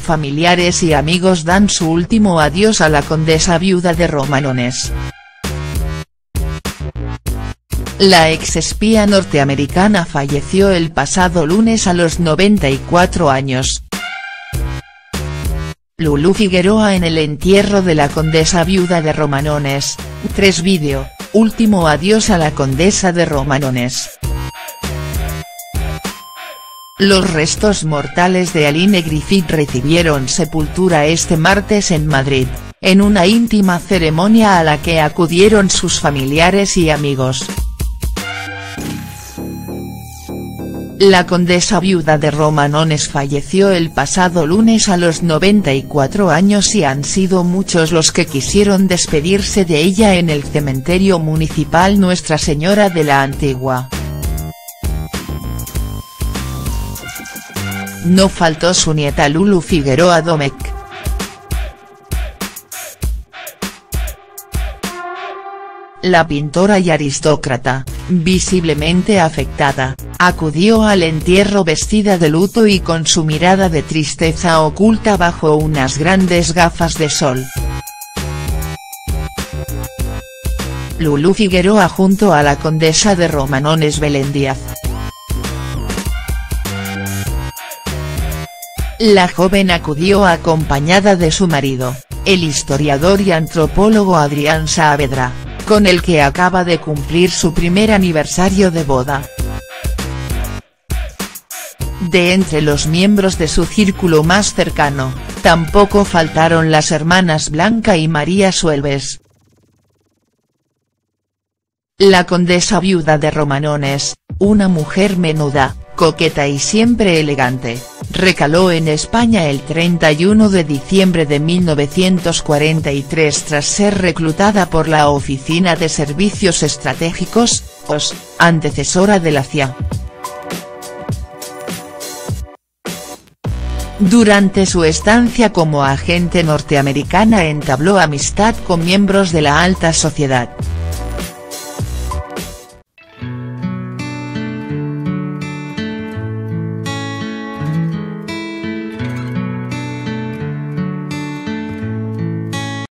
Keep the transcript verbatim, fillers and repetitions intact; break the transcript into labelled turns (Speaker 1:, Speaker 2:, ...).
Speaker 1: Familiares y amigos dan su último adiós a la condesa viuda de Romanones. La exespía norteamericana falleció el pasado lunes a los noventa y cuatro años. Lulú Figueroa en el entierro de la condesa viuda de Romanones. tres Vídeo, último adiós a la condesa de Romanones. Los restos mortales de Aline Griffith recibieron sepultura este martes en Madrid, en una íntima ceremonia a la que acudieron sus familiares y amigos. La condesa viuda de Romanones falleció el pasado lunes a los noventa y cuatro años y han sido muchos los que quisieron despedirse de ella en el cementerio municipal Nuestra Señora de la Antigua. No faltó su nieta Lulú Figueroa Domecq. La pintora y aristócrata, visiblemente afectada, acudió al entierro vestida de luto y con su mirada de tristeza oculta bajo unas grandes gafas de sol. Lulú Figueroa junto a la condesa de Romanones Belén Díaz. La joven acudió acompañada de su marido, el historiador y antropólogo Adrián Saavedra, con el que acaba de cumplir su primer aniversario de boda. De entre los miembros de su círculo más cercano, tampoco faltaron las hermanas Blanca y María Suelves. La condesa viuda de Romanones, una mujer menuda, coqueta y siempre elegante, recaló en España el treinta y uno de diciembre de mil novecientos cuarenta y tres tras ser reclutada por la Oficina de Servicios Estratégicos, O S, antecesora de la C I A. Durante su estancia como agente norteamericana entabló amistad con miembros de la alta sociedad.